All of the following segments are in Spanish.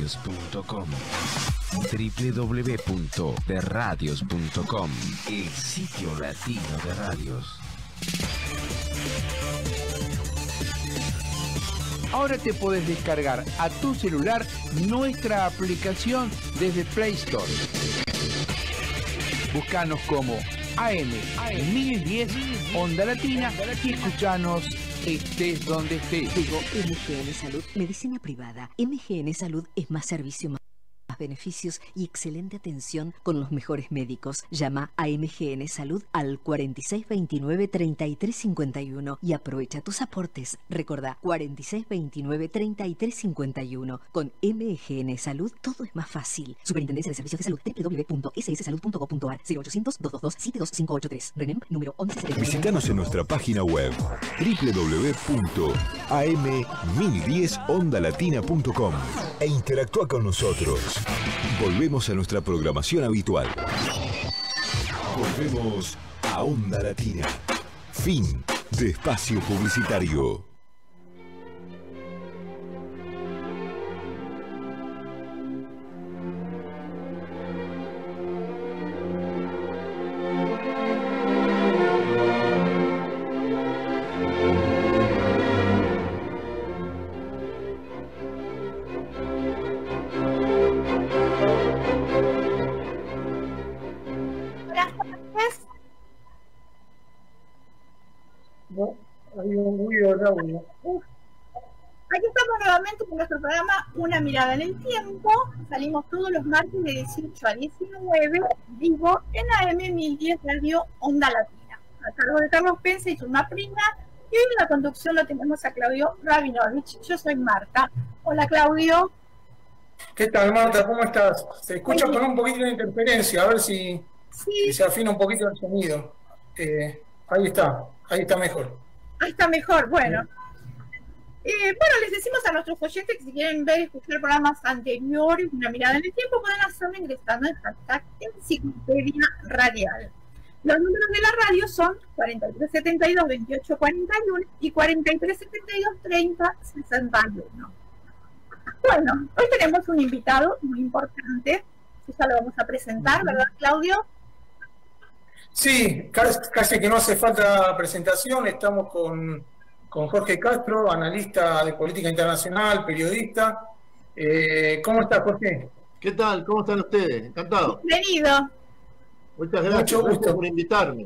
derradios.com. www.derradios.com, el sitio latino de radios. Ahora te podés descargar a tu celular nuestra aplicación desde Play Store. Búscanos como AM1010 Onda Latina y escuchanos estés donde estés. Digo, MGN Salud, medicina privada. MGN Salud es más servicio, más beneficios y excelente atención con los mejores médicos. Llama a MGN Salud al 4629-3351 y aprovecha tus aportes. Recordá, 4629-3351. Con MGN Salud todo es más fácil. Superintendencia de Servicios de Salud, www.sssalud.gov.ar, 0800-222-72583. RENEM número 1170. Visítanos en nuestra página web www.am1010ondalatina.com e interactúa con nosotros. Volvemos a nuestra programación habitual. Volvemos a Onda Latina. Fin de espacio publicitario. Aquí estamos nuevamente con nuestro programa Una Mirada en el Tiempo. Salimos todos los martes de 18 a 19, vivo en AM1010 Radio Onda Latina. A cargo de Carlos Pensa y Turma Prima. Y hoy en la conducción lo tenemos a Claudio Rabinovich. Yo soy Marta. Hola, Claudio. ¿Qué tal, Marta? ¿Cómo estás? Se escucha con un poquito de interferencia, a ver si se afina un poquito el sonido. Ahí está mejor. Ahí está mejor, bueno. Bueno, les decimos a nuestros oyentes que si quieren ver y escuchar programas anteriores, Una Mirada en el Tiempo, pueden hacerlo ingresando el hashtag Enciclopedia Radial. Los números de la radio son 4372-2841 y 4372-3061. Bueno, hoy tenemos un invitado muy importante, que ya lo vamos a presentar, ¿verdad, Claudio? Sí, casi que no hace falta presentación. Estamos con Jorge Castro, analista de política internacional, periodista. ¿Cómo estás, Jorge? ¿Qué tal? ¿Cómo están ustedes? Encantado. Bienvenido. Muchas gracias. Mucho gusto por invitarme.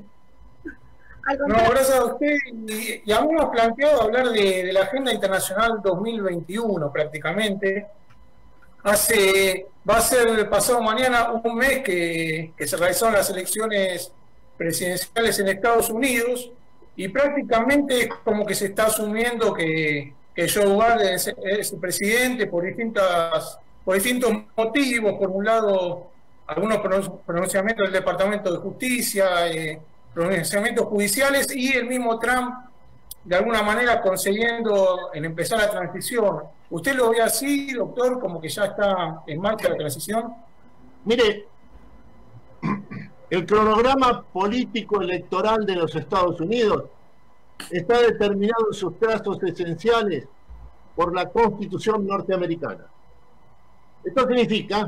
No, gracias a usted. Y habíamos planteado hablar de la Agenda Internacional 2021 prácticamente. Va a ser pasado mañana un mes que se realizaron las elecciones presidenciales en Estados Unidos, y prácticamente es como que se está asumiendo que Joe Biden es el presidente por distintos motivos. Por un lado, algunos pronunciamientos del Departamento de Justicia, pronunciamientos judiciales, y el mismo Trump de alguna manera consiguiendo en empezar la transición. ¿Usted lo ve así, doctor, como que ya está en marcha la transición? Mire, el cronograma político electoral de los Estados Unidos está determinado en sus trazos esenciales por la Constitución norteamericana. Esto significa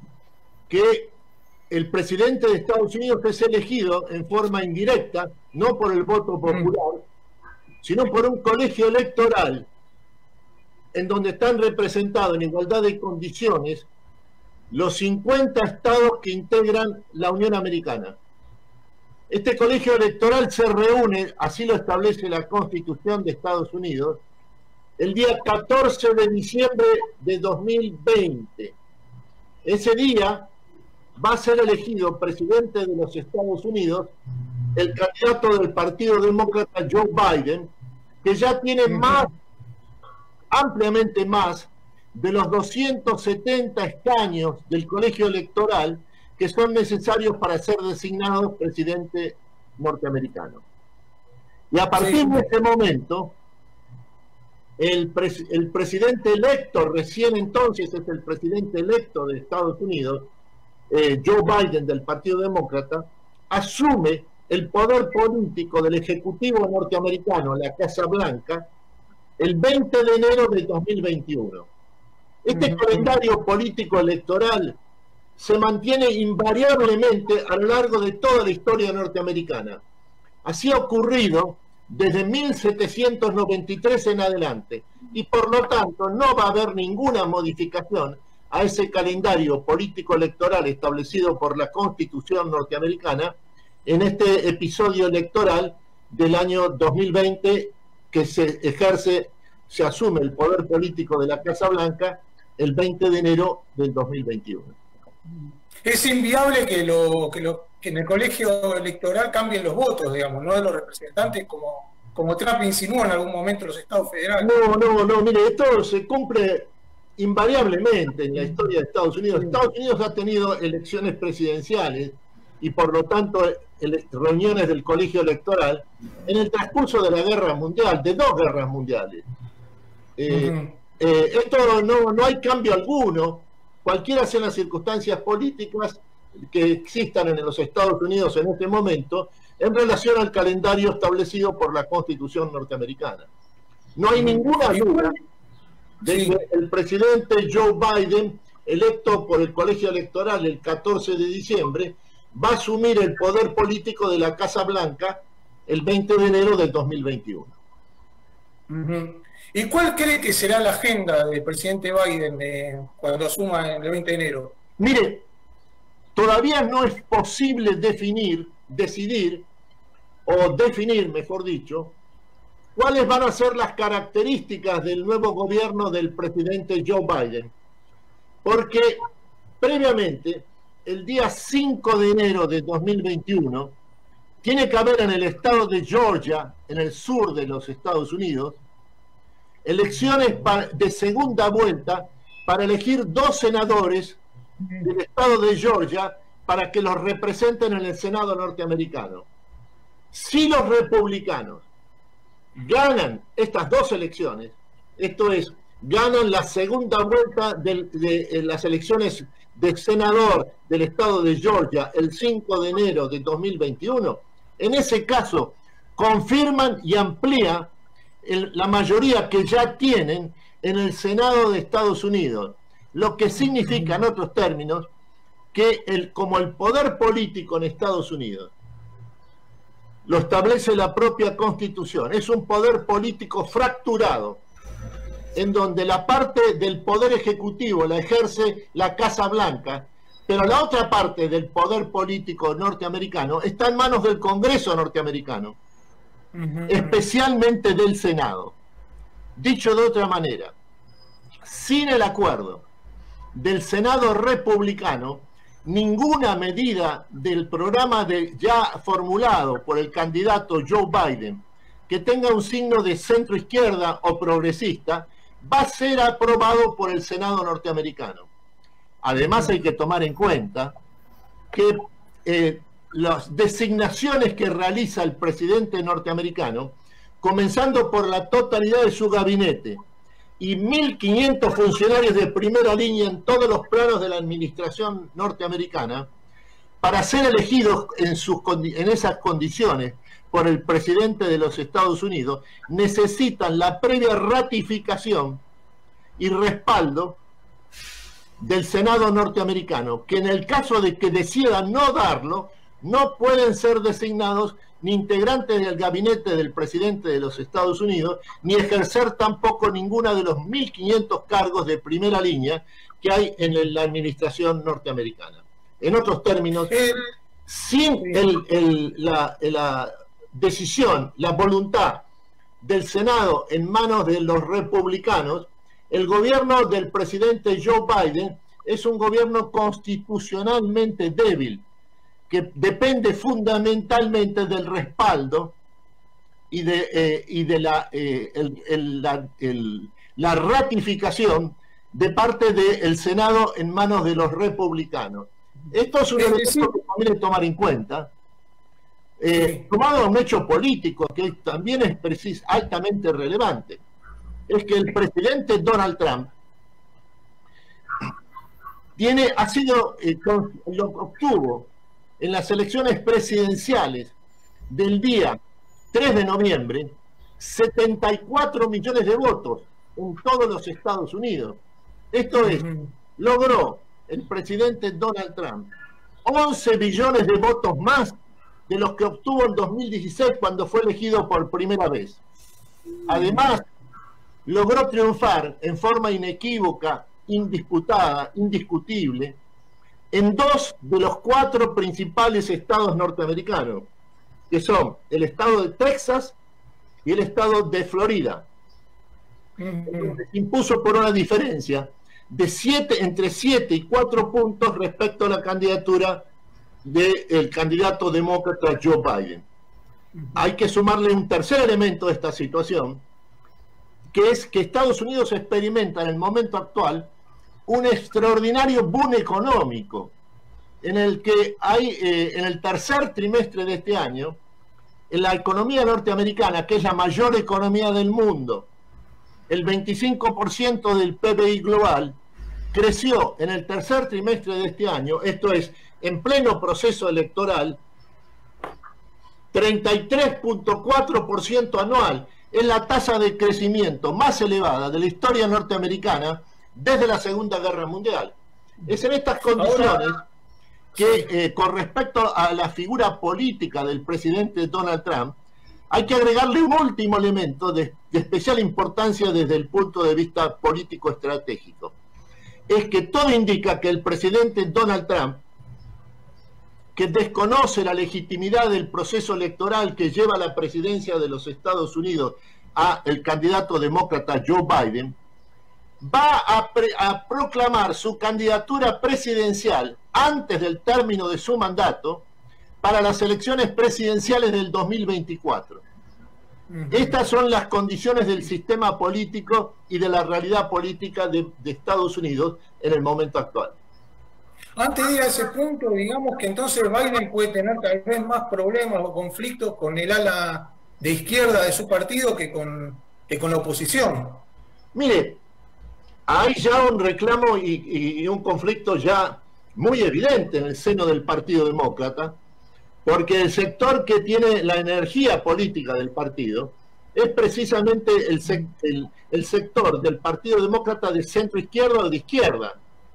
que el presidente de Estados Unidos es elegido en forma indirecta, no por el voto popular, sino por un colegio electoral en donde están representados en igualdad de condiciones los 50 estados que integran la Unión Americana. Este colegio electoral se reúne, así lo establece la Constitución de Estados Unidos, el día 14 de diciembre de 2020. Ese día va a ser elegido presidente de los Estados Unidos el candidato del Partido Demócrata Joe Biden, que ya tiene ampliamente más de los 270 escaños del colegio electoral que son necesarios para ser designado presidente norteamericano. Y a partir de ese momento, el presidente electo, recién entonces es el presidente electo de Estados Unidos, Joe Biden del Partido Demócrata, asume el poder político del Ejecutivo norteamericano, la Casa Blanca, el 20 de enero del 2021. Este calendario político electoral se mantiene invariablemente a lo largo de toda la historia norteamericana. Así ha ocurrido desde 1793 en adelante, y por lo tanto no va a haber ninguna modificación a ese calendario político electoral establecido por la Constitución norteamericana en este episodio electoral del año 2020, que se asume el poder político de la Casa Blanca el 20 de enero del 2021. Es inviable que en el colegio electoral cambien los votos, digamos, no de los representantes, como Trump insinuó en algún momento los estados federales. No, mire, esto se cumple invariablemente en la historia de Estados Unidos. Estados Unidos ha tenido elecciones presidenciales y por lo tanto reuniones del colegio electoral en el transcurso de la guerra mundial, de 2 guerras mundiales. Esto no hay cambio alguno, cualquiera sean las circunstancias políticas que existan en los Estados Unidos en este momento en relación al calendario establecido por la Constitución norteamericana. No hay ninguna duda de que el presidente Joe Biden, electo por el colegio electoral el 14 de diciembre, va a asumir el poder político de la Casa Blanca el 20 de enero del 2021. ¿Y cuál cree que será la agenda del presidente Biden cuando asuma el 20 de enero? Mire, todavía no es posible definir, mejor dicho, cuáles van a ser las características del nuevo gobierno del presidente Joe Biden. Porque previamente, el día 5 de enero de 2021, tiene que haber en el estado de Georgia, en el sur de los Estados Unidos, elecciones de segunda vuelta para elegir 2 senadores del estado de Georgia para que los representen en el Senado norteamericano. Si los republicanos ganan estas 2 elecciones, esto es, ganan la segunda vuelta de las elecciones de senador del estado de Georgia el 5 de enero de 2021, en ese caso confirman y amplían la mayoría que ya tienen en el Senado de Estados Unidos, lo que significa, en otros términos, que como el poder político en Estados Unidos lo establece la propia Constitución, es un poder político fracturado, en donde la parte del poder ejecutivo la ejerce la Casa Blanca, pero la otra parte del poder político norteamericano está en manos del Congreso norteamericano, especialmente del Senado. Dicho de otra manera, sin el acuerdo del Senado republicano, ninguna medida del programa ya formulado por el candidato Joe Biden que tenga un signo de centro izquierda o progresista va a ser aprobado por el Senado norteamericano. Además hay que tomar en cuenta que las designaciones que realiza el presidente norteamericano, comenzando por la totalidad de su gabinete y 1.500 funcionarios de primera línea en todos los planos de la administración norteamericana, para ser elegidos en esas condiciones por el presidente de los Estados Unidos, necesitan la previa ratificación y respaldo del Senado norteamericano, que en el caso de que decidan no darlo, no pueden ser designados ni integrantes del gabinete del presidente de los Estados Unidos, ni ejercer tampoco ninguna de los 1.500 cargos de primera línea que hay en la administración norteamericana. En otros términos, sin la decisión, la voluntad del Senado en manos de los republicanos, el gobierno del presidente Joe Biden es un gobierno constitucionalmente débil, que depende fundamentalmente del respaldo y de la ratificación de parte del Senado en manos de los republicanos. Esto es un elemento que conviene tomar en cuenta, tomado un hecho político que también es altamente relevante. Es que el presidente Donald Trump lo obtuvo en las elecciones presidenciales del día 3 de noviembre, 74 millones de votos en todos los Estados Unidos. Esto es, logró el presidente Donald Trump 11 billones de votos más de los que obtuvo en 2016 cuando fue elegido por primera vez. Además, logró triunfar en forma inequívoca, indisputada, indiscutible, en 2 de los 4 principales estados norteamericanos, que son el estado de Texas y el estado de Florida. Se impuso por una diferencia de entre 7 y 4 puntos respecto a la candidatura del candidato demócrata Joe Biden. Hay que sumarle un tercer elemento de esta situación, que es que Estados Unidos experimenta en el momento actual un extraordinario boom económico, en el que hay, en el tercer trimestre de este año, en la economía norteamericana, que es la mayor economía del mundo, el 25% del PBI global creció en el tercer trimestre de este año, esto es, en pleno proceso electoral, 33.4% anual. Es la tasa de crecimiento más elevada de la historia norteamericana desde la Segunda Guerra Mundial. Es en estas condiciones que, con respecto a la figura política del presidente Donald Trump, hay que agregarle un último elemento de especial importancia desde el punto de vista político estratégico. Es que todo indica que el presidente Donald Trump, que desconoce la legitimidad del proceso electoral que lleva a la presidencia de los Estados Unidos a el candidato demócrata Joe Biden, va a proclamar su candidatura presidencial antes del término de su mandato para las elecciones presidenciales del 2024. Estas son las condiciones del sistema político y de la realidad política de Estados Unidos en el momento actual. Antes de ir a ese punto, digamos que entonces Biden puede tener tal vez más problemas o conflictos con el ala de izquierda de su partido que con la oposición. Mire, hay ya un reclamo y un conflicto ya muy evidente en el seno del Partido Demócrata, porque el sector que tiene la energía política del partido es precisamente el sector del Partido Demócrata de centro izquierda o de izquierda.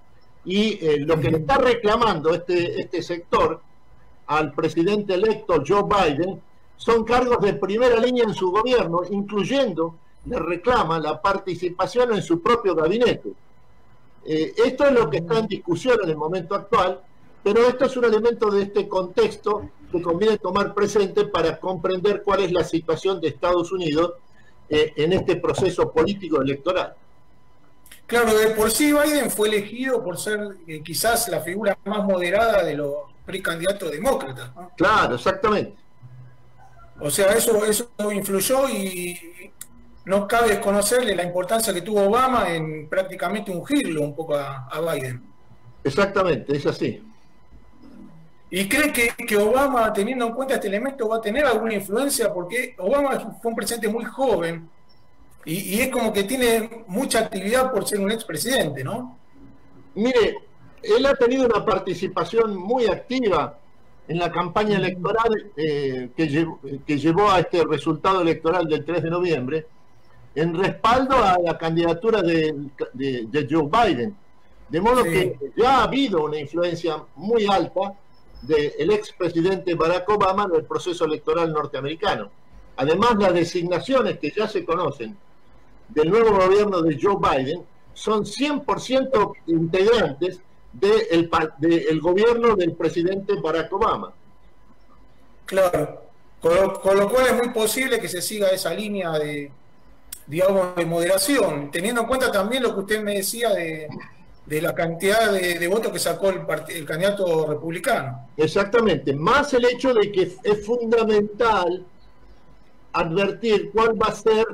Y lo que le está reclamando este sector al presidente electo Joe Biden son cargos de primera línea en su gobierno, incluyendo, le reclama la participación en su propio gabinete. Esto es lo que está en discusión en el momento actual, pero esto es un elemento de este contexto que conviene tomar presente para comprender cuál es la situación de Estados Unidos en este proceso político electoral. Claro, de por sí Biden fue elegido por ser quizás la figura más moderada de los precandidatos demócratas, ¿no? Claro, exactamente. O sea, eso influyó y no cabe desconocerle la importancia que tuvo Obama en prácticamente ungirlo un poco a Biden. Exactamente, es así. ¿Y cree que Obama, teniendo en cuenta este elemento, va a tener alguna influencia? Porque Obama fue un presidente muy joven y es como que tiene mucha actividad por ser un expresidente, ¿no? Mire, él ha tenido una participación muy activa en la campaña electoral que llevó a este resultado electoral del 3 de noviembre, en respaldo a la candidatura de Joe Biden. De modo que ya ha habido una influencia muy alta del expresidente Barack Obama en el proceso electoral norteamericano. Además, las designaciones que ya se conocen del nuevo gobierno de Joe Biden son 100% integrantes del gobierno del presidente Barack Obama. Claro, con lo cual es muy posible que se siga esa línea de moderación, teniendo en cuenta también lo que usted me decía de la cantidad de votos que sacó el candidato republicano. Exactamente, más el hecho de que es fundamental advertir cuál va a ser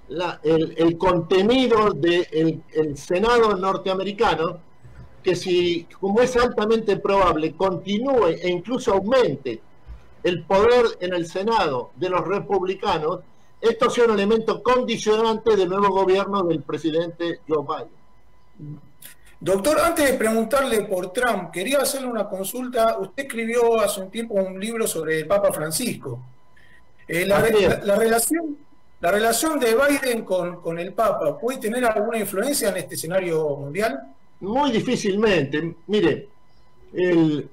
el contenido del Senado norteamericano, que si, como es altamente probable, continúe e incluso aumente el poder en el Senado de los republicanos, esto sea un elemento condicionante del nuevo gobierno del presidente Joe Biden. Doctor, antes de preguntarle por Trump, quería hacerle una consulta. Usted escribió hace un tiempo un libro sobre el Papa Francisco. La relación ¿La relación de Biden con el Papa puede tener alguna influencia en este escenario mundial? Muy difícilmente. Mire, el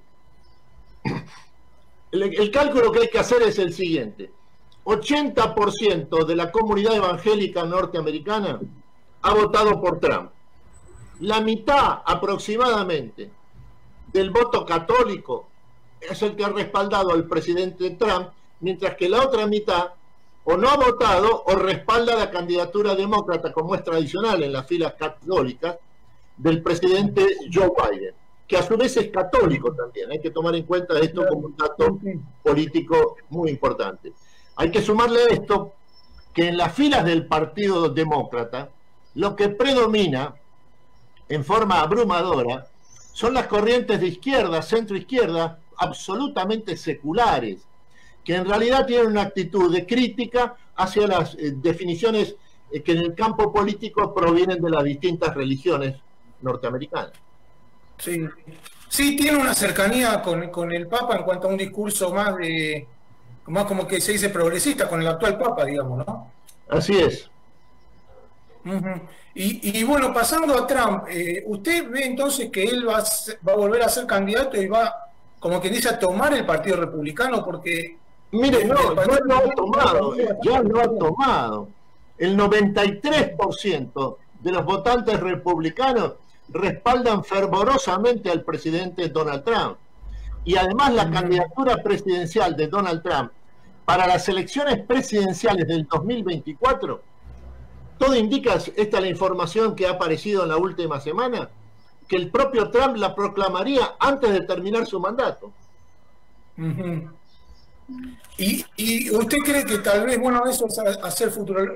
cálculo que hay que hacer es el siguiente. 80% de la comunidad evangélica norteamericana ha votado por Trump. La mitad aproximadamente del voto católico es el que ha respaldado al presidente Trump, mientras que la otra mitad o no ha votado o respalda la candidatura demócrata, como es tradicional en las filas católicas, del presidente Joe Biden, que a su vez es católico también. Hay que tomar en cuenta esto como un dato político muy importante. Hay que sumarle a esto que en las filas del Partido Demócrata lo que predomina en forma abrumadora son las corrientes de izquierda, centro-izquierda, absolutamente seculares, que en realidad tienen una actitud de crítica hacia las definiciones que en el campo político provienen de las distintas religiones norteamericanas. Sí, sí, tiene una cercanía con el Papa en cuanto a un discurso más como que se dice progresista con el actual Papa, digamos, ¿no? Así es. Y bueno, pasando a Trump, ¿usted ve entonces que él va a volver a ser candidato y va, como que dice, a tomar el Partido Republicano? Porque... Mire, no, ya lo ha tomado. El 93% de los votantes republicanos respaldan fervorosamente al presidente Donald Trump. Y además la candidatura presidencial de Donald Trump para las elecciones presidenciales del 2024, todo indica, esta es la información que ha aparecido en la última semana, que el propio Trump la proclamaría antes de terminar su mandato. ¿Y usted cree que tal vez, bueno, eso es hacer futuro,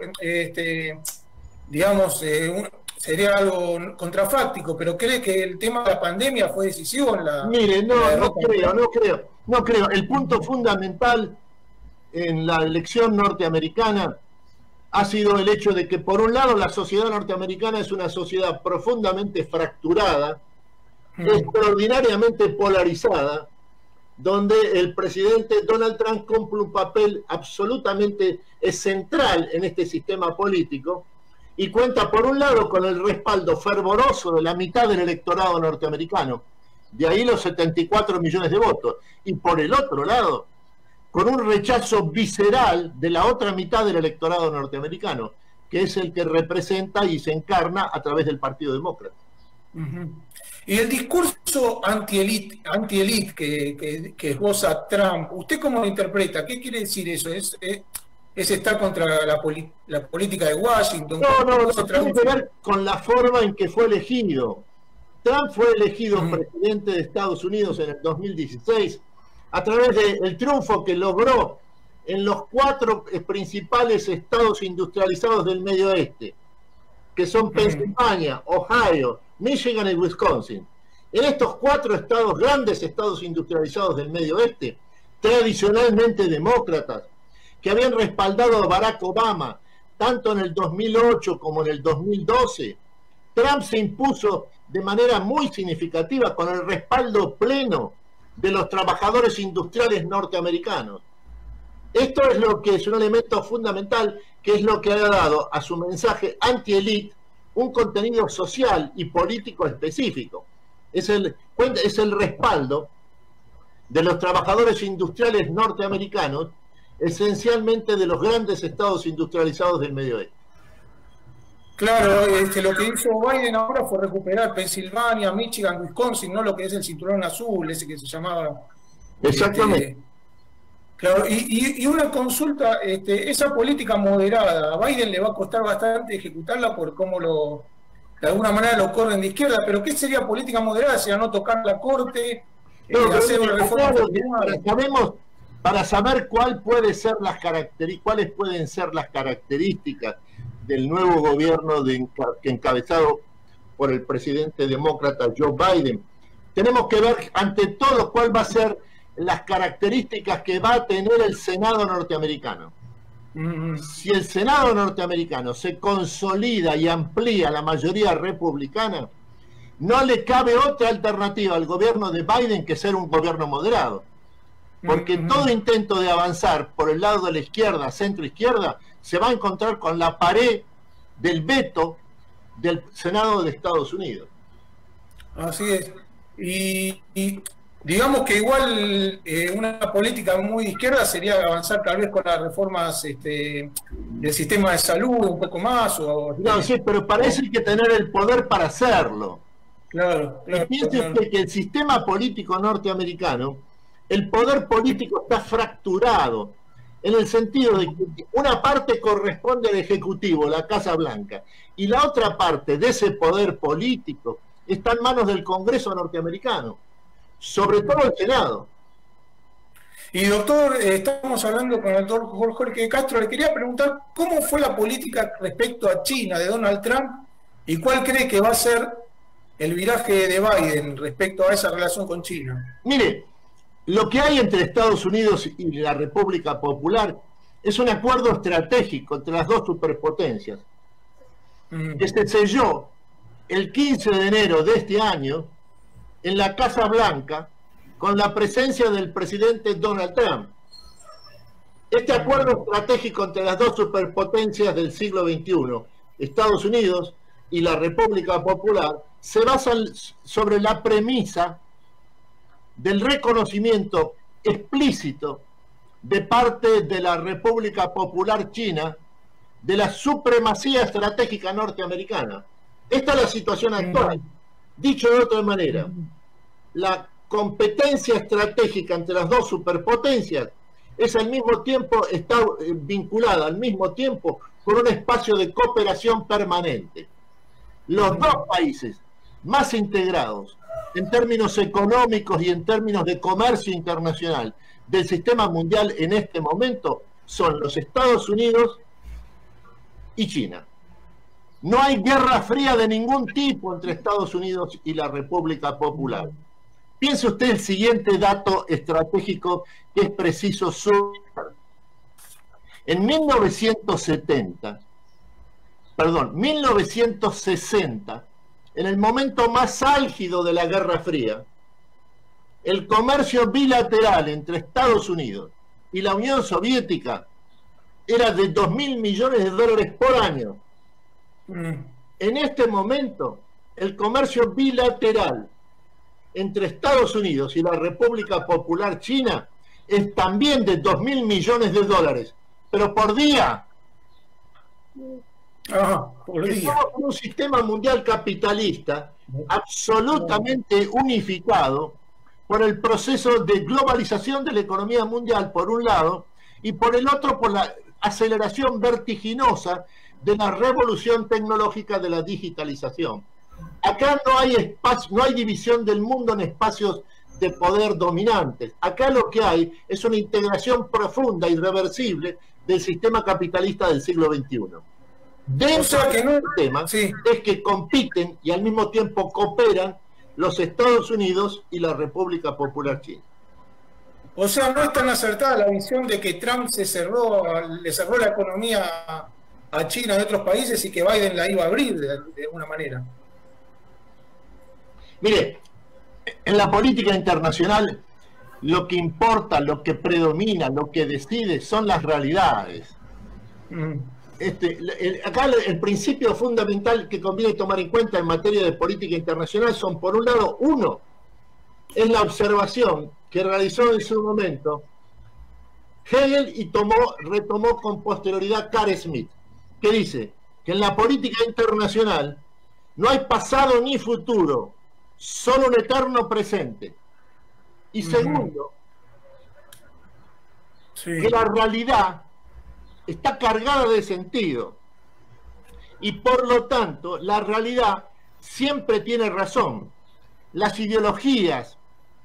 digamos, sería algo contrafáctico, pero cree que el tema de la pandemia fue decisivo en la... Mire, no creo. El punto fundamental en la elección norteamericana ha sido el hecho de que, por un lado, la sociedad norteamericana es una sociedad profundamente fracturada, extraordinariamente polarizada, donde el presidente Donald Trump cumple un papel absolutamente central en este sistema político y cuenta, por un lado, con el respaldo fervoroso de la mitad del electorado norteamericano, de ahí los 74 millones de votos, y por el otro lado, con un rechazo visceral de la otra mitad del electorado norteamericano, que es el que representa y se encarna a través del Partido Demócrata. Y el discurso anti-elite que esboza Trump, ¿usted cómo lo interpreta? ¿Qué quiere decir eso? ¿Es estar contra la política de Washington? No, tiene que ver con la forma en que fue elegido. Trump fue elegido presidente de Estados Unidos en el 2016 a través del triunfo que logró en los 4 principales estados industrializados del Medio Oeste, que son Pensilvania, Ohio, Michigan y Wisconsin. En estos 4 estados, grandes estados industrializados del Medio Oeste, tradicionalmente demócratas, que habían respaldado a Barack Obama, tanto en el 2008 como en el 2012, Trump se impuso de manera muy significativa con el respaldo pleno de los trabajadores industriales norteamericanos. Esto es lo que es un elemento fundamental, que es lo que ha dado a su mensaje anti-elite un contenido social y político específico. Es el respaldo de los trabajadores industriales norteamericanos, esencialmente de los grandes estados industrializados del Medio Oeste. Claro, lo que hizo Biden ahora fue recuperar Pensilvania, Michigan, Wisconsin, no lo que es el cinturón azul, ese que se llamaba. Exactamente. Claro, y una consulta, esa política moderada, a Biden le va a costar bastante ejecutarla por cómo de alguna manera lo corren de izquierda, pero ¿qué sería política moderada? ¿Sería no tocar la corte, hacer una reforma? Para saber cuáles pueden ser las características del nuevo gobierno encabezado por el presidente demócrata Joe Biden, tenemos que ver ante todo cuál va a ser las características que va a tener el Senado norteamericano. Si el Senado norteamericano se consolida y amplía la mayoría republicana, no le cabe otra alternativa al gobierno de Biden que ser un gobierno moderado. Porque todo intento de avanzar por el lado de la izquierda, centro-izquierda, se va a encontrar con la pared del veto del Senado de Estados Unidos. Así es. Y digamos que igual una política muy de izquierda sería avanzar tal vez con las reformas del sistema de salud un poco más. No, sí, pero para eso hay que tener el poder para hacerlo. Claro. Y piense usted que el sistema político norteamericano, el poder político está fracturado, en el sentido de que una parte corresponde al Ejecutivo, la Casa Blanca, y la otra parte de ese poder político está en manos del Congreso norteamericano, sobre todo el Senado. Y doctor, estamos hablando con el doctor Jorge Castro, le quería preguntar cómo fue la política respecto a China de Donald Trump y cuál cree que va a ser el viraje de Biden respecto a esa relación con China. Mire, lo que hay entre Estados Unidos y la República Popular es un acuerdo estratégico entre las dos superpotencias, que se selló el 15 de enero de este año en la Casa Blanca con la presencia del presidente Donald Trump. Este acuerdo estratégico entre las dos superpotencias del siglo XXI, Estados Unidos y la República Popular, se basa sobre la premisa del reconocimiento explícito de parte de la República Popular China de la supremacía estratégica norteamericana. Esta es la situación actual. Dicho de otra manera, la competencia estratégica entre las dos superpotencias es al mismo tiempo, está vinculada al mismo tiempo con un espacio de cooperación permanente. Los dos países más integrados en términos económicos y en términos de comercio internacional del sistema mundial en este momento son los Estados Unidos y China. No hay guerra fría de ningún tipo entre Estados Unidos y la República Popular. Piense usted el siguiente dato estratégico que es preciso subrayar. En 1960, 1960, en el momento más álgido de la Guerra Fría, el comercio bilateral entre Estados Unidos y la Unión Soviética era de 2.000 millones de dólares por año. En este momento, el comercio bilateral entre Estados Unidos y la República Popular China es también de 2.000 millones de dólares, pero por día. Estamos en un sistema mundial capitalista absolutamente unificado por el proceso de globalización de la economía mundial, por un lado, y por el otro, por la aceleración vertiginosa de la revolución tecnológica de la digitalización. Acá no hay espacio, no hay división del mundo en espacios de poder dominantes. Acá lo que hay es una integración profunda, irreversible, del sistema capitalista del siglo XXI. Dentro de este tema es que compiten y al mismo tiempo cooperan los Estados Unidos y la República Popular China. O sea, no es tan acertada la visión de que Trump le cerró la economía a China y otros países y que Biden la iba a abrir de alguna manera. Mire, en la política internacional lo que importa, lo que predomina, lo que decide son las realidades. Acá el principio fundamental que conviene tomar en cuenta en materia de política internacional son, por un lado, uno, es la observación que realizó en su momento Hegel y retomó con posterioridad Carl Schmitt, que dice que en la política internacional no hay pasado ni futuro, solo un eterno presente. Y segundo, que la realidad está cargada de sentido y por lo tanto la realidad siempre tiene razón. Las ideologías,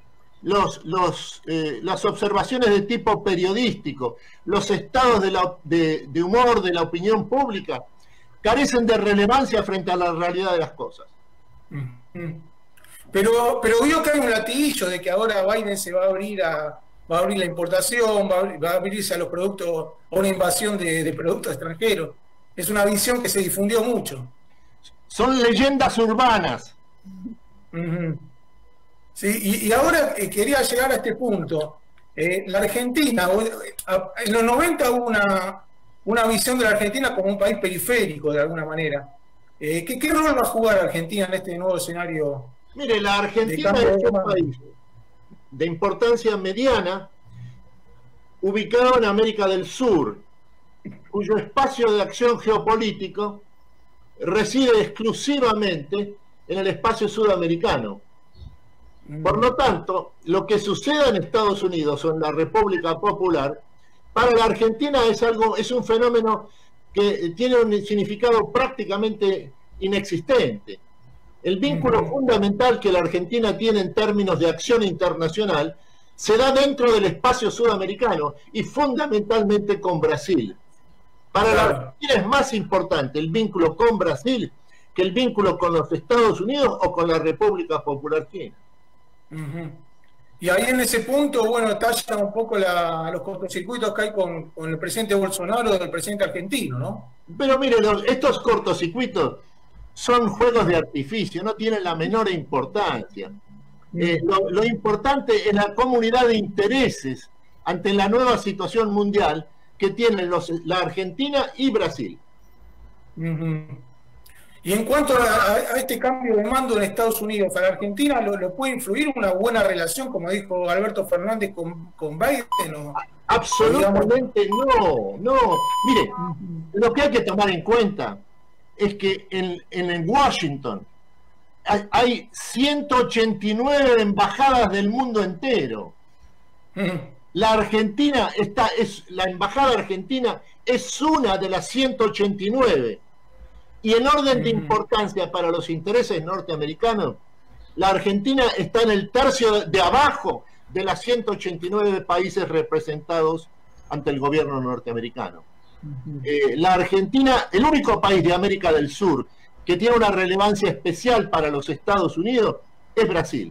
las observaciones de tipo periodístico, los estados de humor de la opinión pública carecen de relevancia frente a la realidad de las cosas. Pero vio que hay un latiguillo de que ahora Biden se va a abrir la importación, va a abrirse a los productos, a una invasión de productos extranjeros. Es una visión que se difundió mucho. Son leyendas urbanas. Sí, y ahora quería llegar a este punto. La Argentina, en los 90 hubo una visión de la Argentina como un país periférico de alguna manera. ¿Qué rol va a jugar Argentina en este nuevo escenario? Mire, la Argentina es un país de importancia mediana, ubicado en América del Sur, cuyo espacio de acción geopolítico reside exclusivamente en el espacio sudamericano. Por lo tanto, lo que suceda en Estados Unidos o en la República Popular, para la Argentina es un fenómeno que tiene un significado prácticamente inexistente. El vínculo fundamental que la Argentina tiene en términos de acción internacional se da dentro del espacio sudamericano y fundamentalmente con Brasil. Para la Argentina es más importante el vínculo con Brasil que el vínculo con los Estados Unidos o con la República Popular China. Y ahí en ese punto, bueno, talla un poco los cortocircuitos que hay con el presidente Bolsonaro y el presidente argentino, ¿no? Pero mire, estos cortocircuitos son juegos de artificio, no tienen la menor importancia. Lo importante es la comunidad de intereses ante la nueva situación mundial que tienen la Argentina y Brasil. Y en cuanto a este cambio de mando en Estados Unidos, ¿a la Argentina lo puede influir una buena relación, como dijo Alberto Fernández, con Biden? ¿O, absolutamente no. Mire, lo que hay que tomar en cuenta es que en Washington hay 189 embajadas del mundo entero. La Argentina la embajada argentina es una de las 189. Y en orden de importancia para los intereses norteamericanos, la Argentina está en el tercio de abajo de las 189 países representados ante el gobierno norteamericano. La Argentina, el único país de América del Sur que tiene una relevancia especial para los Estados Unidos, es Brasil.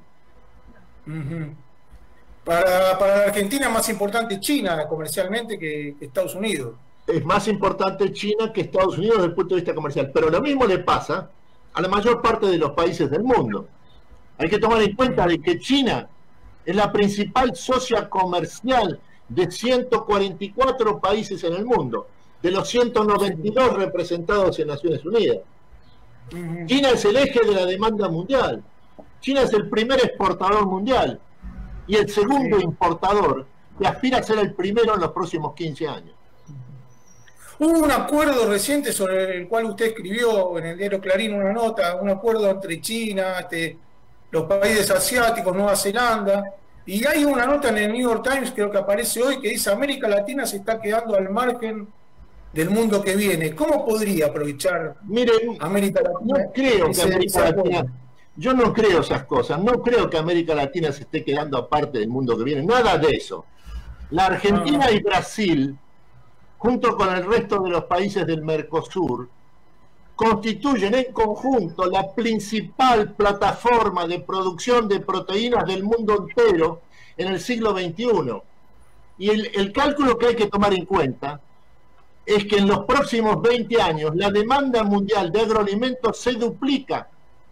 Para la Argentina es más importante China comercialmente que Estados Unidos. Es más importante China que Estados Unidos desde el punto de vista comercial. Pero lo mismo le pasa a la mayor parte de los países del mundo. Hay que tomar en cuenta de que China es la principal socia comercial de 144 países en el mundo, de los 192 representados en Naciones Unidas. China es el eje de la demanda mundial. China es el primer exportador mundial y el segundo importador, que aspira a ser el primero en los próximos 15 años. Hubo un acuerdo reciente sobre el cual usted escribió en el diario Clarín una nota, un acuerdo entre China, los países asiáticos, Nueva Zelanda, y hay una nota en el New York Times, creo que aparece hoy, que dice América Latina se está quedando al margen del mundo que viene. ¿Cómo podría aprovechar América Latina? No creo que América Latina, yo no creo esas cosas, no creo que América Latina se esté quedando aparte del mundo que viene, nada de eso. La Argentina y Brasil, junto con el resto de los países del Mercosur, constituyen en conjunto la principal plataforma de producción de proteínas del mundo entero en el siglo XXI. Y el cálculo que hay que tomar en cuenta es que en los próximos 20 años la demanda mundial de agroalimentos se duplica.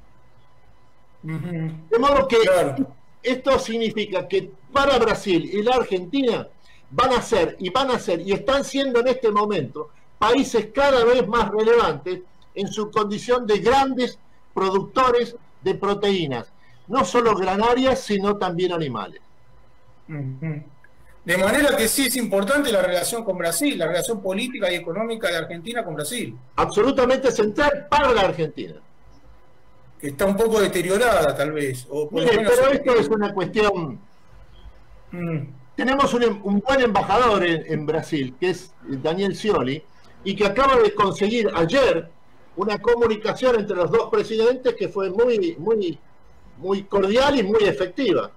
De modo que esto significa que para Brasil y la Argentina van a ser y están siendo en este momento países cada vez más relevantes en su condición de grandes productores de proteínas, no solo granarias, sino también animales. De manera que sí es importante la relación con Brasil, la relación política y económica de Argentina con Brasil. Absolutamente central para la Argentina. Que está un poco deteriorada, tal vez. O por Mire, pero esto es una cuestión... Tenemos un buen embajador en Brasil, que es Daniel Scioli, y que acaba de conseguir ayer una comunicación entre los dos presidentes que fue muy cordial y muy efectiva.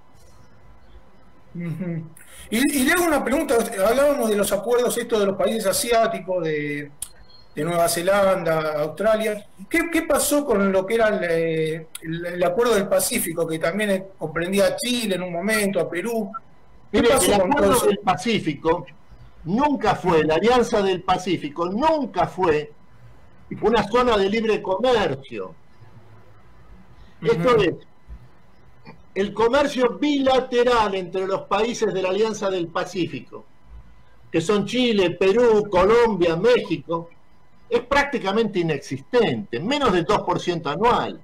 Y le hago una pregunta, hablábamos de los acuerdos estos de los países asiáticos, de Nueva Zelanda, Australia. ¿Qué pasó con lo que era el acuerdo del Pacífico, que también comprendía a Chile en un momento, a Perú? Mire, el acuerdo del Pacífico nunca fue, la Alianza del Pacífico nunca fue una zona de libre comercio. Esto es, el comercio bilateral entre los países de la Alianza del Pacífico, que son Chile, Perú, Colombia, México, es prácticamente inexistente, menos del 2% anual.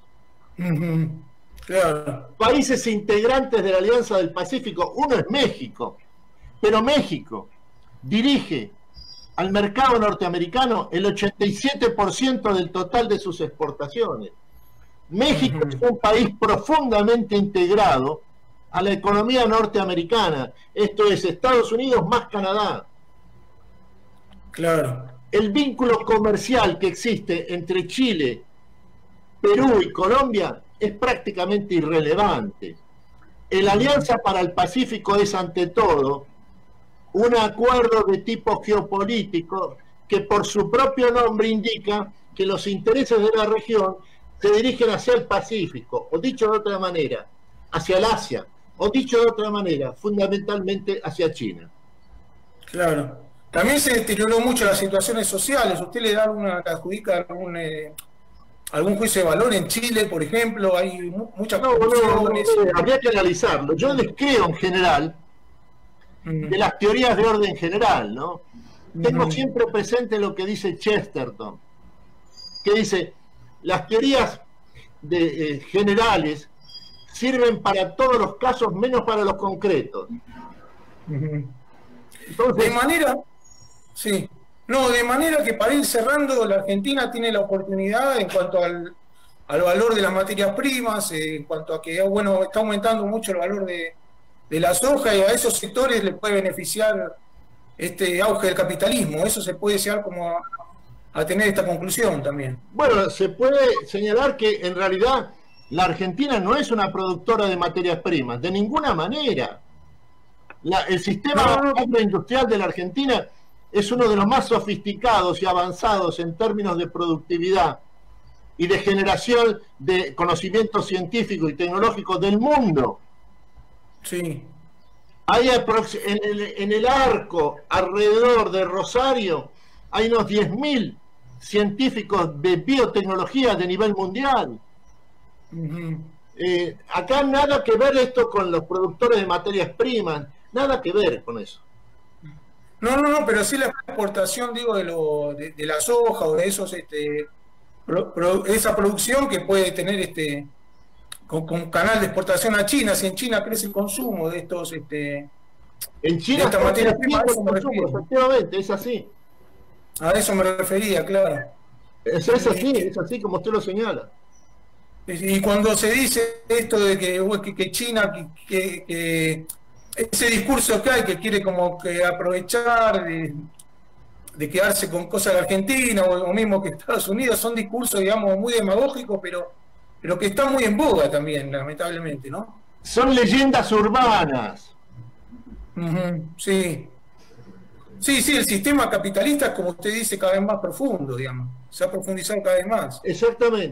Claro. Países integrantes de la Alianza del Pacífico, uno es México, pero México dirige al mercado norteamericano el 87% del total de sus exportaciones. México es un país profundamente integrado a la economía norteamericana, esto es Estados Unidos más Canadá. Claro. El vínculo comercial que existe entre Chile, Perú y Colombia es prácticamente irrelevante. La Alianza para el Pacífico es ante todo un acuerdo de tipo geopolítico que por su propio nombre indica que los intereses de la región se dirigen hacia el Pacífico, o dicho de otra manera, hacia el Asia, o dicho de otra manera, fundamentalmente hacia China. Claro. También se deterioró mucho las situaciones sociales. ¿Usted le da adjudica algún juicio de valor en Chile, por ejemplo? Hay muchas corrupciones. Habría que analizarlo. Yo les creo en general de las teorías de orden general, ¿no? Tengo siempre presente lo que dice Chesterton, que dice, las teorías generales sirven para todos los casos menos para los concretos. Entonces, de manera que para ir cerrando, la Argentina tiene la oportunidad en cuanto al valor de las materias primas, en cuanto a que, bueno, está aumentando mucho el valor de la soja, y a esos sectores les puede beneficiar este auge del capitalismo. Eso se puede llegar como a tener esta conclusión también. Bueno, se puede señalar que en realidad la Argentina no es una productora de materias primas, de ninguna manera. El sistema agroindustrial de la Argentina es uno de los más sofisticados y avanzados en términos de productividad y de generación de conocimiento científico y tecnológico del mundo. Sí. Hay en el arco alrededor de Rosario hay unos 10.000 científicos de biotecnología de nivel mundial. Acá nada que ver esto con los productores de materias primas, nada que ver con eso. No, pero sí la exportación, digo, de la soja o de esos, esa producción que puede tener con canal de exportación a China. Si en China crece el consumo de estos, en China esta materia prima, efectivamente, es así. A eso me refería, claro. Es así como usted lo señala. Y cuando se dice esto de que China, que ese discurso que hay, que quiere como que aprovechar de quedarse con cosas de Argentina o mismo que Estados Unidos, son discursos, digamos, muy demagógicos, pero que están muy en boga también, lamentablemente, ¿no? Son leyendas urbanas. Sí. Sí, el sistema capitalista, como usted dice, cada vez más profundo, digamos. Se ha profundizado cada vez más. Exactamente.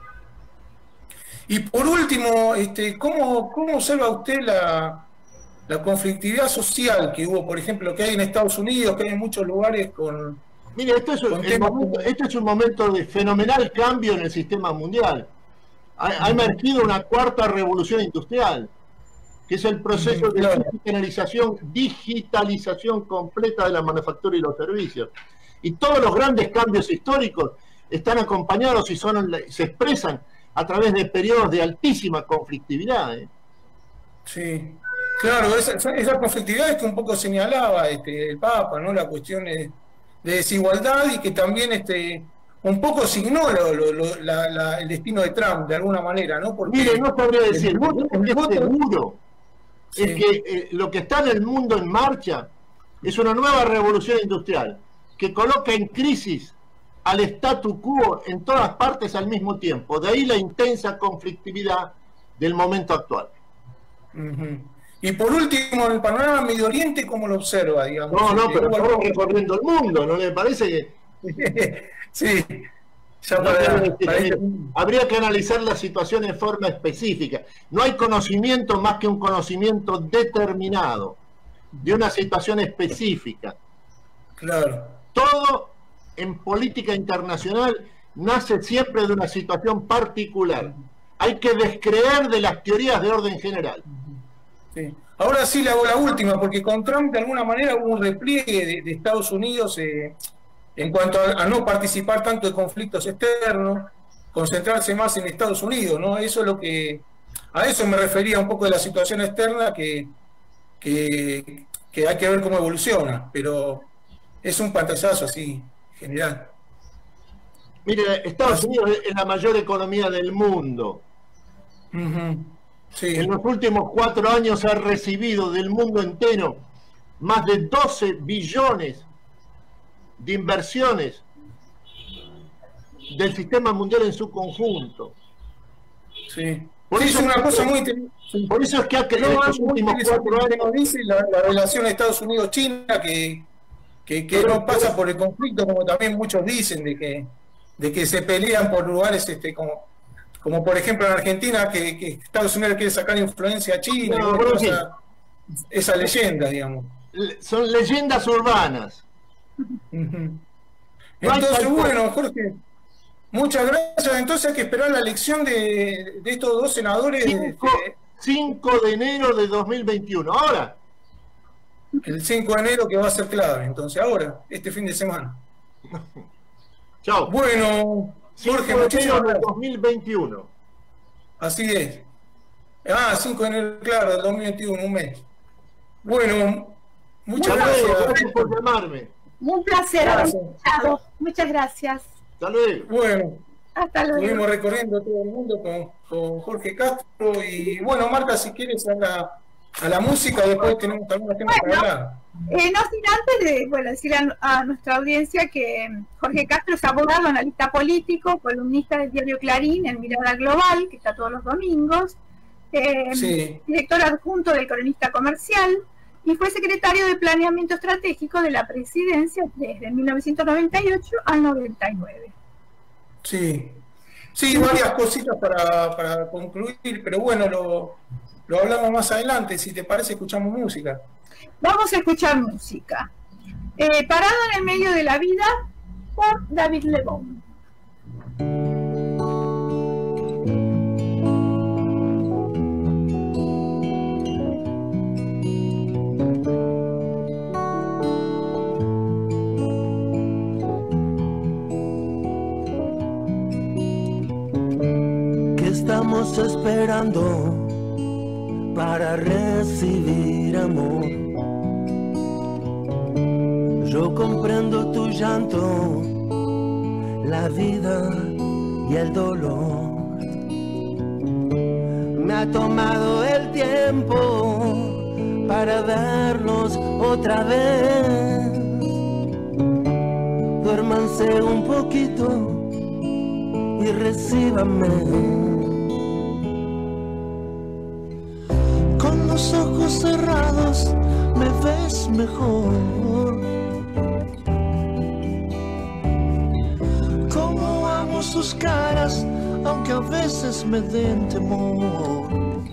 Y por último, ¿cómo observa usted la conflictividad social que hubo, por ejemplo, que hay en Estados Unidos, que hay en muchos lugares con... Mire, este es un momento de fenomenal cambio en el sistema mundial. Ha emergido una cuarta revolución industrial, que es el proceso de digitalización completa de la manufactura y los servicios. Y todos los grandes cambios históricos están acompañados y se expresan a través de periodos de altísima conflictividad. Sí, claro, esa conflictividad es que un poco señalaba el Papa, ¿no? La cuestión de desigualdad, y que también un poco signó el destino de Trump, de alguna manera, ¿no? Porque mire, no sabría decir, seguro es que lo que está en el mundo en marcha es una nueva revolución industrial que coloca en crisis al statu quo en todas partes al mismo tiempo. De ahí la intensa conflictividad del momento actual. Y por último, en el panorama Medio Oriente, ¿cómo lo observa, digamos? Pero estamos recorriendo el mundo, ¿no le parece que...? Sí. Habría que analizar la situación en forma específica. No hay conocimiento más que un conocimiento determinado de una situación específica. Claro. Todo en política internacional nace siempre de una situación particular. hay que descreer de las teorías de orden general. Sí. Ahora sí le hago la última, porque con Trump de alguna manera hubo un repliegue de Estados Unidos en cuanto a no participar tanto de conflictos externos, concentrarse más en Estados Unidos, ¿no? Eso es lo que, a eso me refería un poco de la situación externa que hay que ver cómo evoluciona, pero es un pantallazo así, general. Mire, Estados Unidos es la mayor economía del mundo. Sí. En los últimos 4 años ha recibido del mundo entero más de 12 billones de inversiones del sistema mundial en su conjunto. Sí. Por eso es una cosa muy por eso es que ha creado en los últimos 4 años dice la relación Estados Unidos-China que no pasa por el conflicto, como también muchos dicen, de que se pelean por lugares como por ejemplo en Argentina, que Estados Unidos quiere sacar influencia a China, esa leyenda, digamos. Son leyendas urbanas. Entonces, bueno, Jorge, muchas gracias. Entonces hay que esperar la elección de estos 2 senadores. 5 de enero de 2021. Ahora. El 5 de enero, que va a ser clave. Entonces, ahora, este fin de semana. Chao. Bueno, Jorge, muchísimas gracias. 2021. Así es. 5 de enero, claro, del 2021, un mes. Bueno, muchas gracias. Gracias por llamarme. Un placer. Muchas gracias. Hasta luego. Bueno, hasta luego. Estuvimos recorriendo todo el mundo con Jorge Castro. Y bueno, Marta, si quieres a la música, después tenemos algunos temas para hablar. No sin antes de decir a nuestra audiencia que Jorge Castro es abogado, analista político, columnista del diario Clarín en Mirada Global, que está todos los domingos, director adjunto del Cronista Comercial, y fue secretario de Planeamiento Estratégico de la Presidencia desde 1998 al 99. Sí, varias cositas para concluir, pero bueno, lo hablamos más adelante. Si te parece, escuchamos música. Vamos a escuchar música. Parado en el medio de la vida, por David Lebón. ¿Qué estamos esperando para recibir amor? Yo comprendo tu llanto, la vida y el dolor. Me ha tomado el tiempo para vernos otra vez. Duérmanse un poquito y recíbanme. Con los ojos cerrados me ves mejor. Como amo sus caras, aunque a veces me den temor.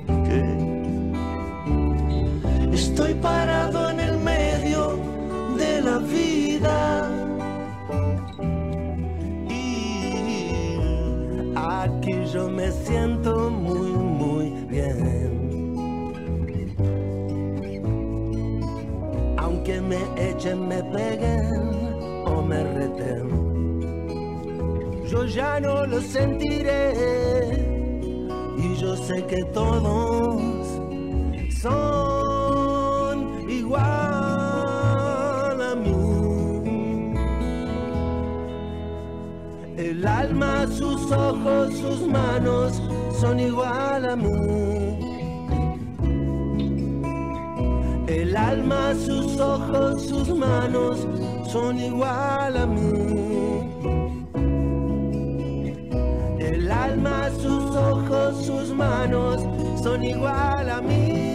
Estoy parado en el medio de la vida y aquí yo me siento muy, muy bien. Aunque me echen, me peguen o me reten, yo ya no lo sentiré. Y yo sé que todos son igual a mí. El alma, sus ojos, sus manos son igual a mí. El alma, sus ojos, sus manos son igual a mí. El alma, sus ojos, sus manos son igual a mí.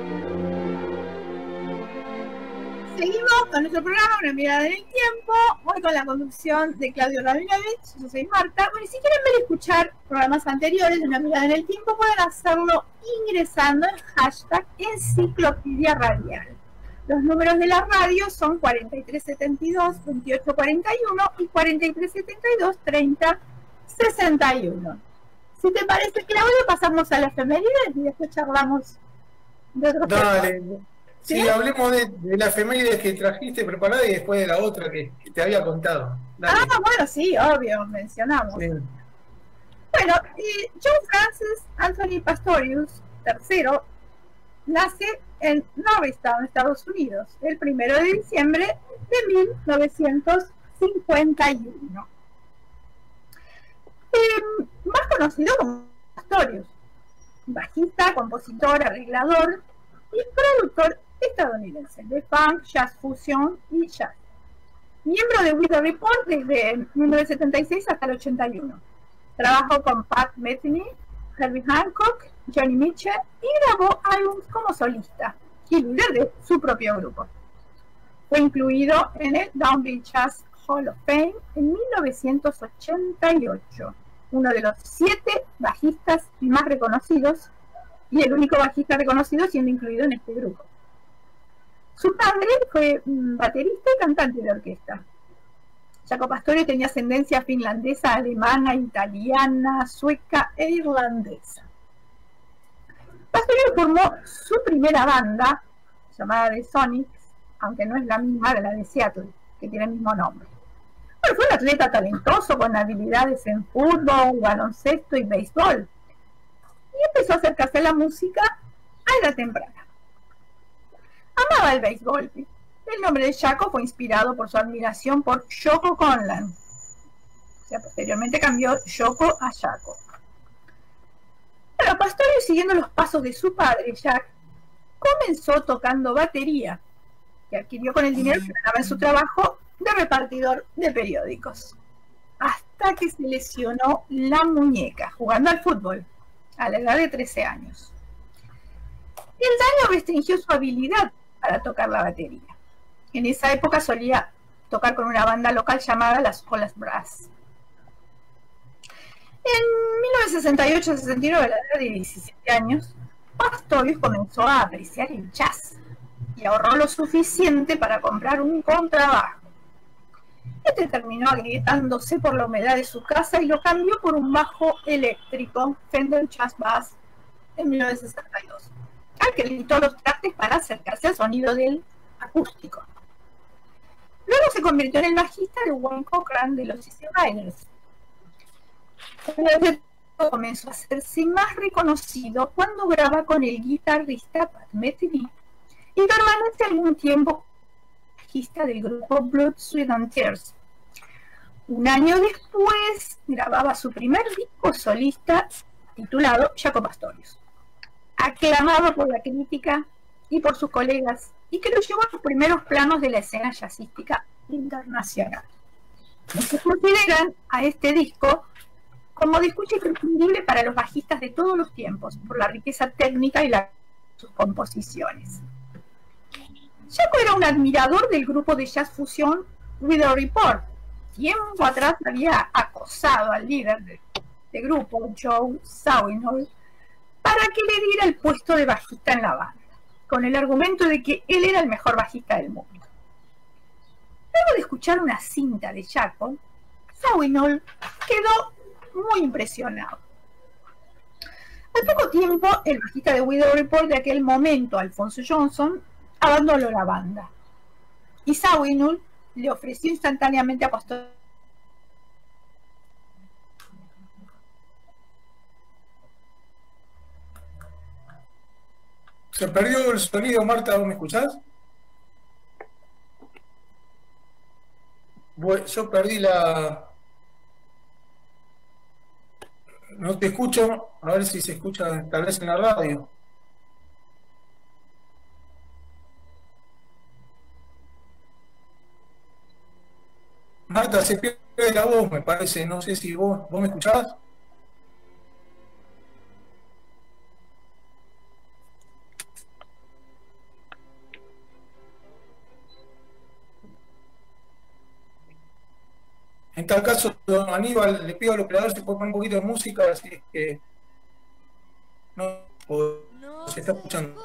Seguimos con nuestro programa Una mirada en el tiempo. Hoy hoy con la conducción de Claudio Rabinovich. Yo soy Marta. Bueno, y si quieren ver y escuchar programas anteriores de Una Mirada en el Tiempo, pueden hacerlo ingresando el hashtag Enciclopedia Radial. Los números de la radio son 4372-2841 y 4372-3061. Si te parece, Claudio, pasamos a las efemérides y después charlamos de otros temas. Dale. Sí, hablemos de la efemérides que trajiste preparada y después de la otra que te había contado. Dale. Bueno, sí, obvio, mencionamos. Sí. Bueno, John Francis Anthony Pastorius III nace en Norristown, Estados Unidos, el 1 de diciembre de 1951. Más conocido como Pastorius, bajista, compositor, arreglador y productor estadounidense de funk, jazz fusion y jazz. Miembro de Weather Report desde 1976 hasta el 81. Trabajó con Pat Metheny, Herbie Hancock, Johnny Mitchell y grabó álbumes como solista y líder de su propio grupo. Fue incluido en el Downbeat Jazz Hall of Fame en 1988, uno de los 7 bajistas más reconocidos y el único bajista reconocido siendo incluido en este grupo. Su padre fue baterista y cantante de orquesta. Jaco Pastorius tenía ascendencia finlandesa, alemana, italiana, sueca e irlandesa. Pastorius formó su primera banda, llamada The Sonics, aunque no es la misma de la de Seattle, que tiene el mismo nombre. Bueno, fue un atleta talentoso con habilidades en fútbol, baloncesto y béisbol. Y empezó a acercarse a la música a edad temprana. Amaba el béisbol. El nombre de Jaco fue inspirado por su admiración por Yoko Conlan. O sea, posteriormente cambió Yoko a Jaco. Pero Pastorius, siguiendo los pasos de su padre, Jack, comenzó tocando batería, que adquirió con el dinero que ganaba en su trabajo de repartidor de periódicos, hasta que se lesionó la muñeca jugando al fútbol a la edad de 13 años. El daño restringió su habilidad para tocar la batería. En esa época solía tocar con una banda local llamada las Olas Brass. En 1968-69, a la edad de 17 años, Pastorius comenzó a apreciar el jazz y ahorró lo suficiente para comprar un contrabajo. Este terminó agrietándose por la humedad de su casa y lo cambió por un bajo eléctrico Fender Jazz Bass en 1962, al que le quitó los trastes para acercarse al sonido del acústico. Luego se convirtió en el bajista de Wayne Cochran de los Easy Riders. Comenzó a hacerse más reconocido cuando graba con el guitarrista Pat Metheny y permanece algún tiempo bajista del grupo Blood, Sweat and Tears. Un año después grababa su primer disco solista titulado Jaco Pastorius, aclamado por la crítica y por sus colegas, y que lo llevó a los primeros planos de la escena jazzística internacional. Se consideran a este disco como de escucha imprescindible para los bajistas de todos los tiempos, por la riqueza técnica y sus composiciones. Jaco era un admirador del grupo de jazz fusión Weather Report. Tiempo atrás había acosado al líder de grupo, Joe Zawinul, para que le diera el puesto de bajista en la banda, con el argumento de que él era el mejor bajista del mundo. Luego de escuchar una cinta de Jaco, Zawinul quedó muy impresionado. Al poco tiempo, el bajista de Weather Report de aquel momento, Alfonso Johnson, abandonó la banda. Y Zawinul le ofreció instantáneamente a Pastorius. Se perdió el sonido, Marta, ¿vos me escuchás? Bueno, yo perdí la... No te escucho, a ver si se escucha tal vez en la radio. Marta, se pierde la voz, me parece, no sé si vos me escuchás. En tal caso, don Aníbal, le pido al operador si puede poner un poquito de música, así que no se está escuchando.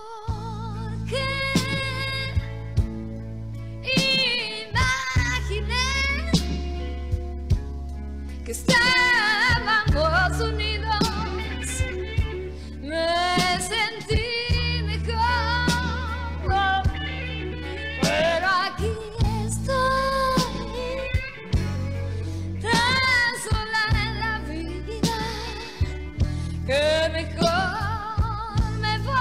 Imaginé que estábamos unidos, me sentí mejor, pero aquí estoy, tan sola en la vida, que mejor me voy.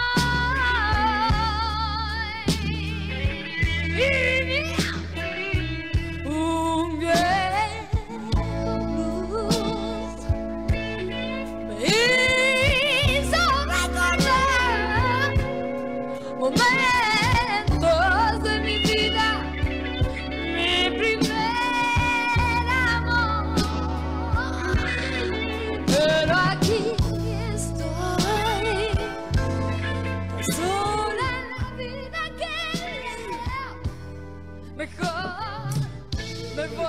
Un viejo blues me hizo recordar momentos de mi vida, mi primer amor, pero aquí estoy, tan sola en la vida que mejor me voy.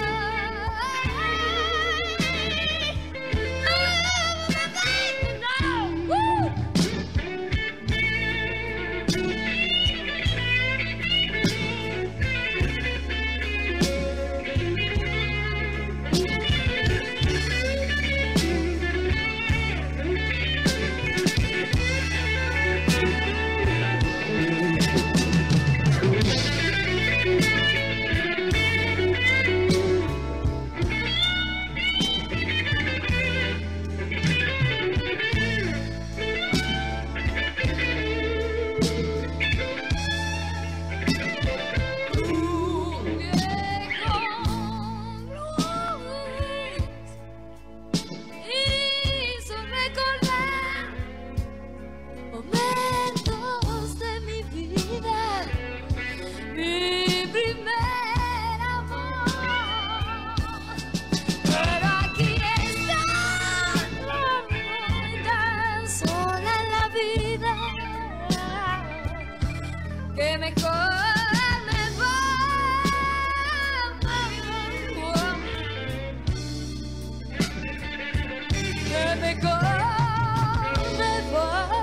Hizo recordar momentos de mi vida, mi primer amor, pero aquí estoy, tan sola en la vida, que mejor me voy, que mejor me voy,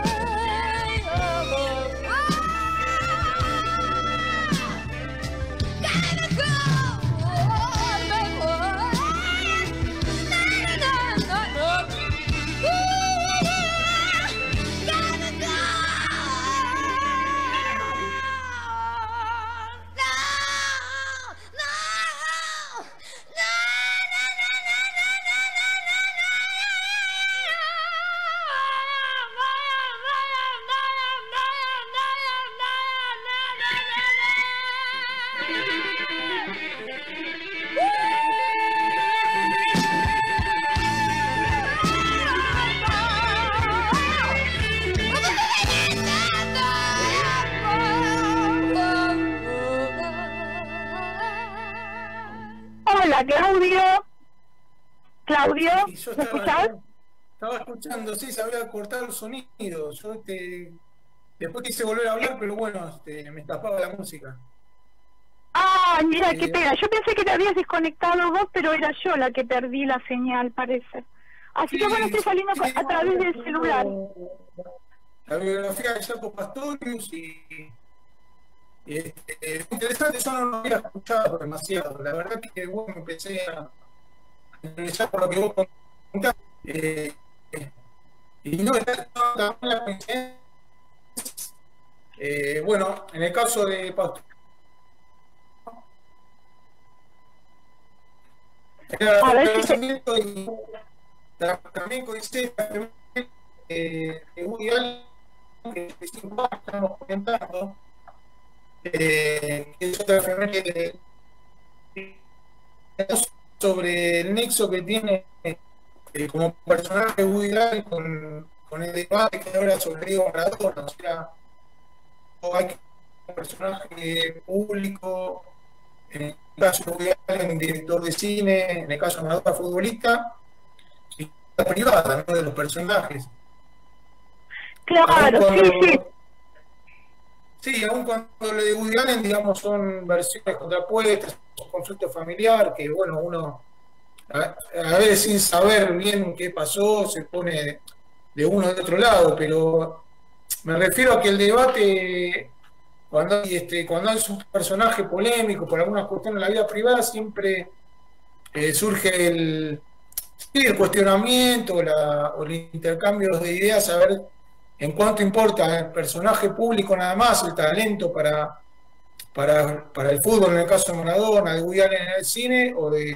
Hola, Claudio. Claudio, Y yo ¿me escuchás? estaba escuchando, sí, se había cortado el sonido. Yo después quise volver a hablar, pero bueno, me tapaba la música. Ah, mira, qué pena. Yo pensé que te habías desconectado vos, pero era yo la que perdí la señal, parece. Así que bueno, estoy saliendo a través del celular. La biografía de Jaco Pastorius interesante, yo no lo había escuchado demasiado. La verdad que bueno, me empecé a interesar por lo que vos contás. Y no está también la coincidencia. Bueno, en el caso de Pastorius, también coincide que Woody Allen, que estamos comentando, que es otra efeméride sobre el nexo que tiene como personaje Woody Allen con el debate que ahora sobre Diego Maradona. O sea, hay un personaje público, en el caso de Woody Allen, director de cine, en el caso de Maradona, futbolista, y la privada, ¿no?, de los personajes. Claro, sí. Sí, aun cuando lo de Woody Allen, digamos, son versiones contrapuestas, un conflicto familiar, que bueno, uno a veces sin saber bien qué pasó, se pone de uno de otro lado, pero me refiero a que el debate, cuando es un personaje polémico por algunas cuestiones de la vida privada, siempre surge el cuestionamiento o el intercambio de ideas, a ver en cuánto importa el personaje público nada más, el talento para el fútbol, en el caso de Maradona, de Woody Allen en el cine,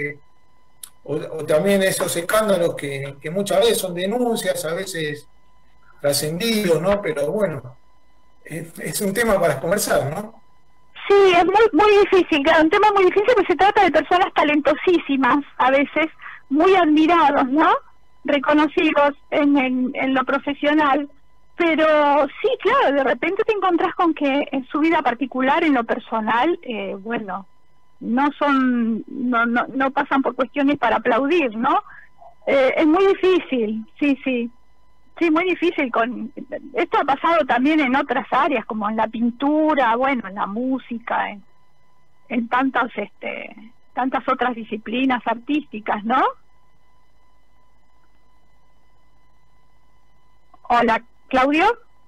o también esos escándalos que muchas veces son denuncias, a veces trascendidos, ¿no? Pero bueno, es un tema para conversar, ¿no? Sí, es muy difícil, claro, un tema muy difícil porque se trata de personas talentosísimas, a veces muy admirados, ¿no? Reconocidos en lo profesional, pero sí, claro, de repente te encontrás con que en su vida particular, en lo personal, bueno, no pasan por cuestiones para aplaudir, ¿no? Es muy difícil, sí, muy difícil. Esto ha pasado también en otras áreas, como en la pintura, bueno, en la música, en tantas otras disciplinas artísticas, ¿no? Hola, Claudio.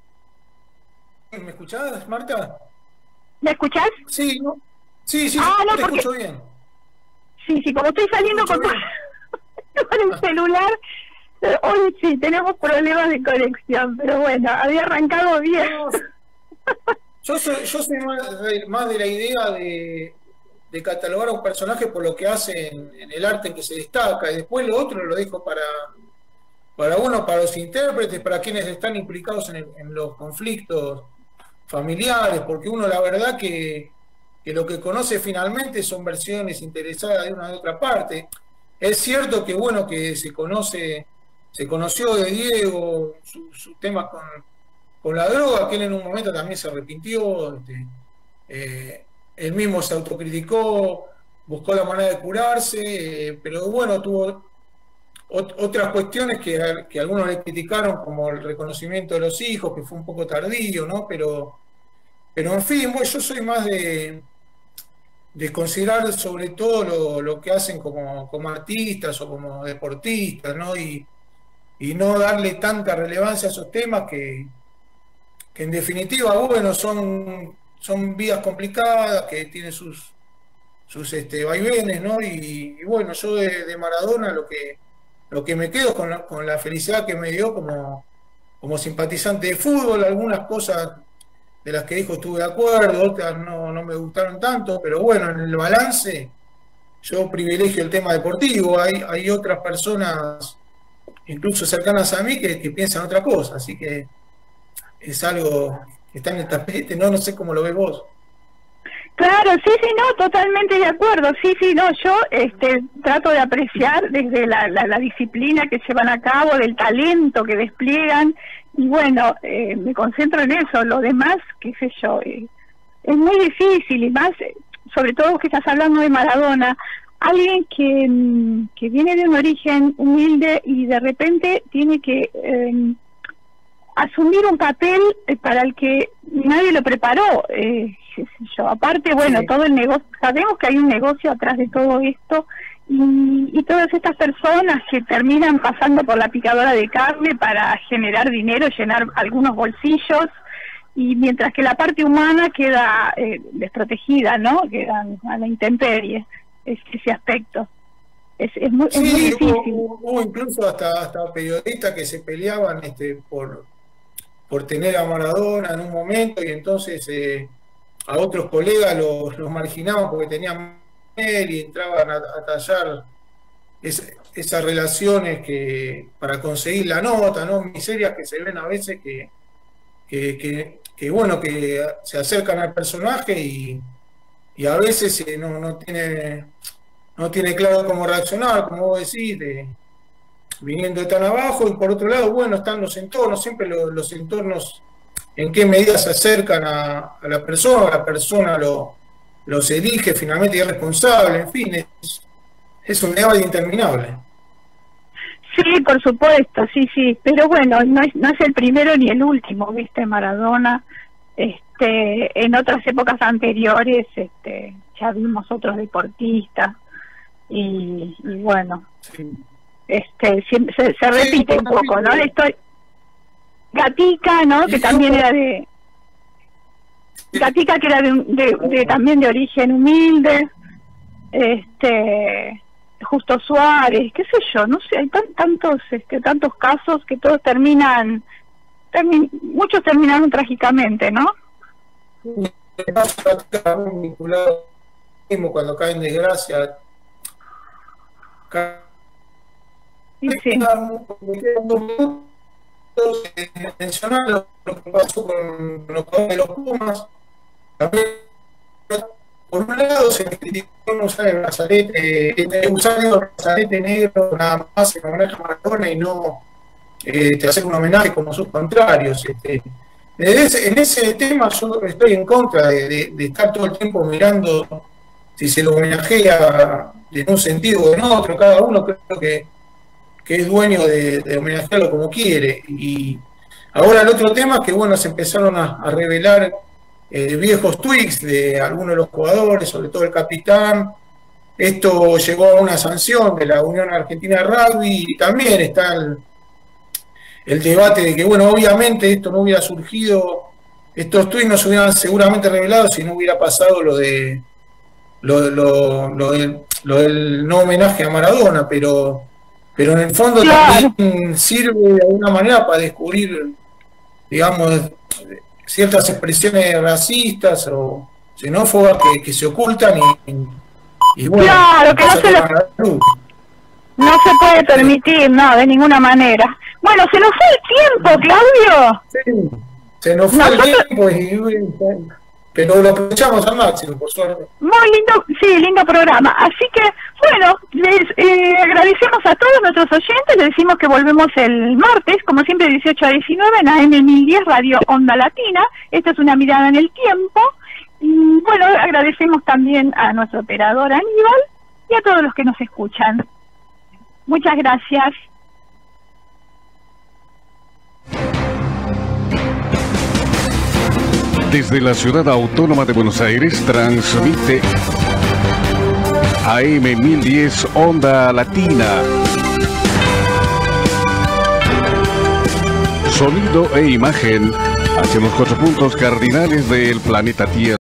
¿Me escuchás, Marta? ¿Me escuchás? Sí, ¿no? Sí, no, te escucho bien. Sí, como estoy saliendo con el celular, hoy sí, tenemos problemas de conexión, pero bueno, había arrancado bien. Yo soy más de la idea de catalogar a un personaje por lo que hace en el arte en que se destaca, y después lo otro lo dejo para los intérpretes, para quienes están implicados en los conflictos familiares, porque uno la verdad que lo que conoce finalmente son versiones interesadas de una de otra parte. Es cierto que bueno, que se conoció de Diego su tema con la droga, que él en un momento también se arrepintió, él mismo se autocriticó, buscó la manera de curarse, pero bueno, tuvo otras cuestiones que algunos le criticaron, como el reconocimiento de los hijos, que fue un poco tardío, ¿no? Pero en fin, bueno, yo soy más de considerar sobre todo lo que hacen como artistas o como deportistas, ¿no? Y no darle tanta relevancia a esos temas que en definitiva, bueno, son vidas complicadas, que tienen sus vaivenes, ¿no? Y bueno, yo de Maradona lo que me quedo con la felicidad que me dio como simpatizante de fútbol. Algunas cosas de las que dijo estuve de acuerdo, otras no me gustaron tanto, pero bueno, en el balance yo privilegio el tema deportivo. Hay otras personas, incluso cercanas a mí, que piensan otra cosa, así que es algo que está en el tapete, no sé cómo lo ves vos. Claro, sí, no, totalmente de acuerdo, sí, no, yo trato de apreciar desde la disciplina que llevan a cabo, del talento que despliegan, y bueno, me concentro en eso. Lo demás, qué sé yo, es muy difícil, y más, sobre todo que estás hablando de Maradona, alguien que viene de un origen humilde y de repente tiene que asumir un papel para el que nadie lo preparó, qué sé yo. Aparte, bueno, sí, todo el negocio, sabemos que hay un negocio atrás de todo esto, y todas estas personas que terminan pasando por la picadora de carne para generar dinero, llenar algunos bolsillos, y mientras que la parte humana queda desprotegida, ¿no? Quedan a la intemperie, ese aspecto. Es muy difícil. Hubo incluso hasta periodistas que se peleaban por tener a Maradona en un momento, y entonces a otros colegas los marginaban porque tenían él, y entraban a tallar esas relaciones para conseguir la nota, ¿no? Miserias que se ven a veces que bueno, que se acercan al personaje y a veces no tiene claro cómo reaccionar, como vos decís, viniendo de tan abajo. Y por otro lado, bueno, están los entornos, siempre los entornos, en qué medida se acercan a la persona los elige finalmente y es responsable, en fin, es un debate interminable. Sí, por supuesto, sí, pero bueno, no es el primero ni el último, ¿viste? Maradona En otras épocas anteriores ya vimos otros deportistas y bueno, siempre se repite un poco, ¿no? Gatica, ¿no? Que también era Gatica, que era también de origen humilde, Justo Suárez, qué sé yo, no sé, hay tantos casos que todos muchos terminaron trágicamente, ¿no? Vinculado mismo cuando cae en desgracia. Sí. Mencionar lo que pasó con los jugadores de los Pumas. También, por un lado, se criticó no usar el brazalete, usar el brazalete negro nada más en homenaje a Maradona y no te hacer un homenaje como sus contrarios. En ese tema yo estoy en contra de estar todo el tiempo mirando si se lo homenajea en un sentido o en otro. Cada uno creo que es dueño de homenajearlo como quiere. Y ahora el otro tema es que bueno, se empezaron a revelar viejos tweets de algunos de los jugadores, sobre todo el capitán. Esto llegó a una sanción de la Unión Argentina de Rugby y también está el debate de que, bueno, obviamente esto no hubiera surgido, estos tweets no se hubieran seguramente revelado si no hubiera pasado lo del no homenaje a Maradona, pero en el fondo también sirve de alguna manera para descubrir, digamos, ciertas expresiones racistas o xenófobas que se ocultan y bueno, claro, que no se puede permitir, no, de ninguna manera. Bueno, se nos fue el tiempo, Claudio. Sí, se nos fue el tiempo, pero lo aprovechamos al máximo, por suerte. Muy lindo, sí, lindo programa. Así que, bueno, les agradecemos a todos nuestros oyentes, les decimos que volvemos el martes, como siempre, 18 a 19 en AM1010 Radio Onda Latina. Esta es una mirada en el tiempo. Y bueno, agradecemos también a nuestro operador Aníbal y a todos los que nos escuchan. Muchas gracias. Desde la ciudad autónoma de Buenos Aires transmite AM 1010 Onda Latina. Sonido e imagen hacia los 4 puntos cardinales del planeta Tierra.